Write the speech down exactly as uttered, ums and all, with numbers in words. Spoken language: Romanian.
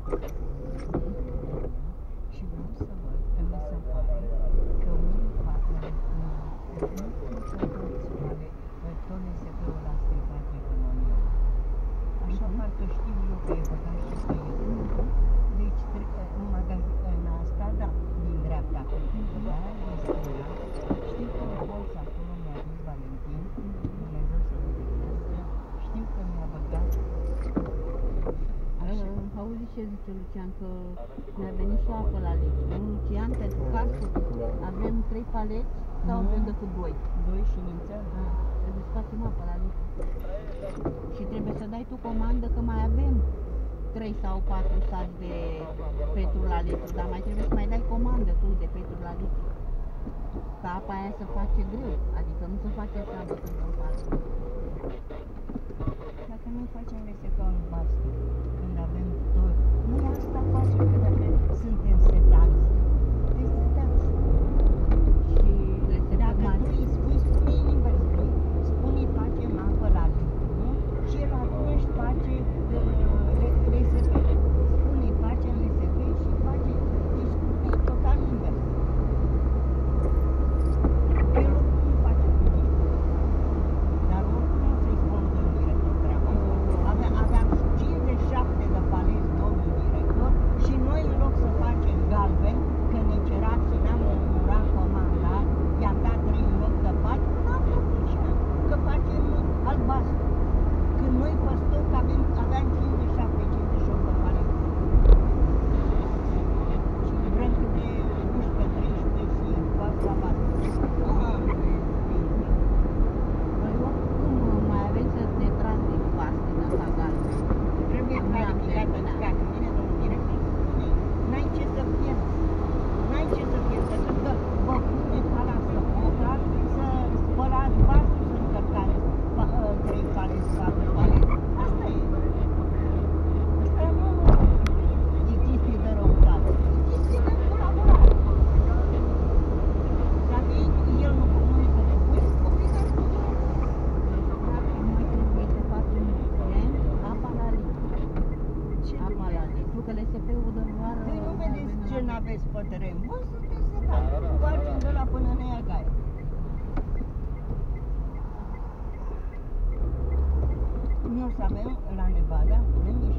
Și vreau să văd că mi se pare că unii fac nu sunt toți oare tot N S P-ul la stricat economia. Așa parcă știu eu că e băgat și pe el. Deci în magazin asta, da, din dreapta, pentru că de-aia le spunea, știu că în colț acolo mi-a zis Valentin, Dumnezeu să vă vedească, știu că mi-a băgat. Auzi ce zice Lucian, că mi-a venit și apă la lege. Nu, Lucian, pentru casă avem trei paleți sau avem decât doi? Doi și nințel? Da, trebuie să facem apă la lege. Și trebuie să dai tu comandă că mai avem trei sau patru saci de petru la litru, dar mai trebuie să mai dai comandă tu de petru la litru. Ca apa aia să face greu, adică nu se face treabă când împală. Dacă nu facem N S P albastru, când avem tot, nu asta face, că dacă suntem setați, deci setați. Și le se dacă tu îi spui, spune-i invers, spui, spune-i facem apă la litru, nu? Și el atunci face N S P. Spune-i facem N S P și face, deci spune-i total invers. El oricum nu face cu nimic. Dar oricum nu să-i spun domnul director treaba asta. Aveam cincizeci și șapte de paleți, domnul director, și noi în loc să facem galben, că ne cerat și ne-am înmurat comanda, i-am dat trei în loc de patru, n-am făcut și am, că facem albastru. Când noi pe stoc avem, aveam cincizeci și șapte cincizeci și opt de paleți. Și vrem cât de unsprezece treisprezece și patru albastru. Păi oricum mai avem să te tragi din paste în asta galben. Trebuie clarificată, dacă vine domnul director, spune, n-ai ce să pierzi, n-ai ce să pierzi, pentru că vă pune pala să moca, să spălați vasul, să încărcați trei paleți, patru paleți. Asta e. Asta nu e chestie de răutate, e chestie de colaborare. Dacă el nu comunică nevoie, obligați cu el. Dacă noi trebuie să facem tren, apa la litru. Ce Apa la litru, că L S P-ul de vară... Păi nu vedeți ce n-aveți pe teren? Bă, sunteți setați, facem de la până în ea gaie. Noi o să avem la Nevada, avem niște